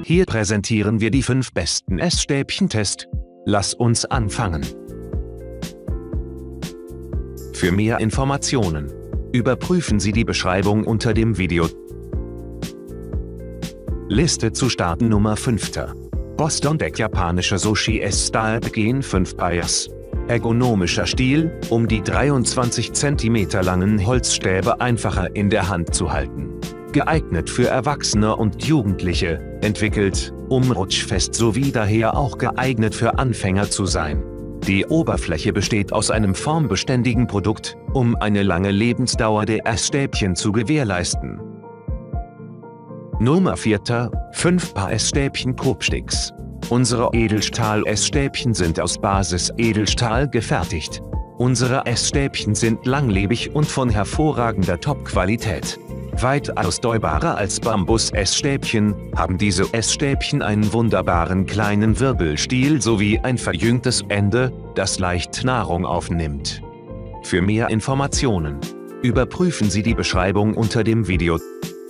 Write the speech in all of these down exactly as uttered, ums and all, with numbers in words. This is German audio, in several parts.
Hier präsentieren wir die fünf besten Essstäbchen-Test. Lass uns anfangen. Für mehr Informationen überprüfen Sie die Beschreibung unter dem Video. Liste zu starten Nummer fünf. Boston Deck japanische Sushi S-Style Gen fünf Piers. Ergonomischer Stiel, um die dreiundzwanzig Zentimeter langen Holzstäbe einfacher in der Hand zu halten. Geeignet für Erwachsene und Jugendliche, entwickelt, um rutschfest sowie daher auch geeignet für Anfänger zu sein. Die Oberfläche besteht aus einem formbeständigen Produkt, um eine lange Lebensdauer der Essstäbchen zu gewährleisten. Nummer vier. fünf Paar Essstäbchen Kobsticks. Unsere Edelstahl-Essstäbchen sind aus Basis-Edelstahl gefertigt. Unsere Essstäbchen sind langlebig und von hervorragender Top-Qualität. Weit ausdauerbarer als Bambus-Essstäbchen, haben diese Essstäbchen einen wunderbaren kleinen Wirbelstiel sowie ein verjüngtes Ende, das leicht Nahrung aufnimmt. Für mehr Informationen überprüfen Sie die Beschreibung unter dem Video.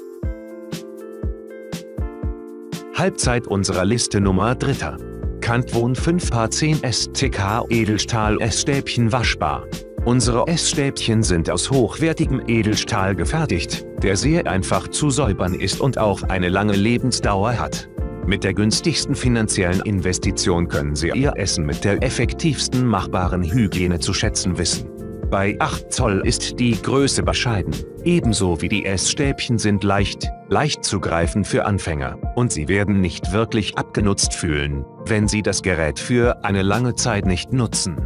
Halbzeit unserer Liste Nummer drei. Cantwon fünf Paar zehn S T K Edelstahl Essstäbchen waschbar. Unsere Essstäbchen sind aus hochwertigem Edelstahl gefertigt, der sehr einfach zu säubern ist und auch eine lange Lebensdauer hat. Mit der günstigsten finanziellen Investition können Sie Ihr Essen mit der effektivsten machbaren Hygiene zu schätzen wissen. Bei acht Zoll ist die Größe bescheiden, ebenso wie die Essstäbchen sind leicht, leicht zu greifen für Anfänger, und Sie werden nicht wirklich abgenutzt fühlen, wenn Sie das Gerät für eine lange Zeit nicht nutzen.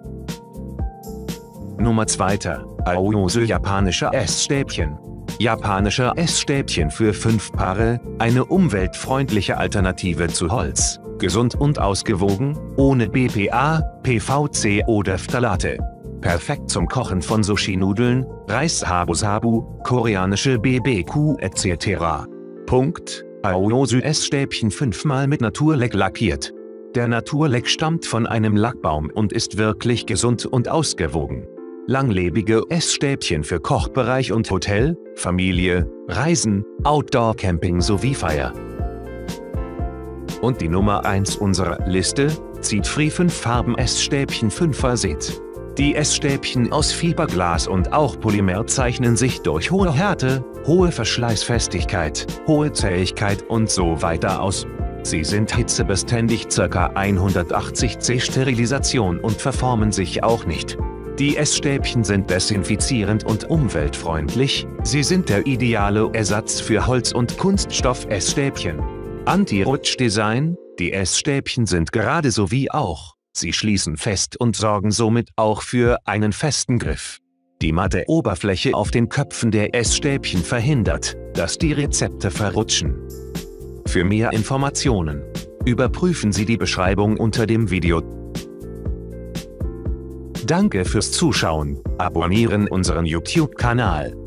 Nummer zwei. Aoyose japanische Essstäbchen. Japanische Essstäbchen für fünf Paare, eine umweltfreundliche Alternative zu Holz, gesund und ausgewogen, ohne B P A, P V C oder Phthalate. Perfekt zum Kochen von Sushi-Nudeln, Reis Habu-Sabu, koreanische B B Q et cetera. Punkt. Aoyose Essstäbchen fünfmal mit Naturleck lackiert. Der Naturleck stammt von einem Lackbaum und ist wirklich gesund und ausgewogen. Langlebige Essstäbchen für Kochbereich und Hotel, Familie, Reisen, Outdoor-Camping sowie Feier. Und die Nummer eins unserer Liste, Zitfree fünf Farben Essstäbchen fünfer Set. Die Essstäbchen aus Fiberglas und auch Polymer zeichnen sich durch hohe Härte, hohe Verschleißfestigkeit, hohe Zähigkeit und so weiter aus. Sie sind hitzebeständig, ca. hundertachtzig C Sterilisation und verformen sich auch nicht. Die Essstäbchen sind desinfizierend und umweltfreundlich, sie sind der ideale Ersatz für Holz- und Kunststoff-Essstäbchen. Anti-Rutsch-Design, die Essstäbchen sind gerade so wie auch, sie schließen fest und sorgen somit auch für einen festen Griff. Die matte Oberfläche auf den Köpfen der Essstäbchen verhindert, dass die Rezepte verrutschen. Für mehr Informationen überprüfen Sie die Beschreibung unter dem Video. Danke fürs Zuschauen, abonnieren unseren YouTube-Kanal.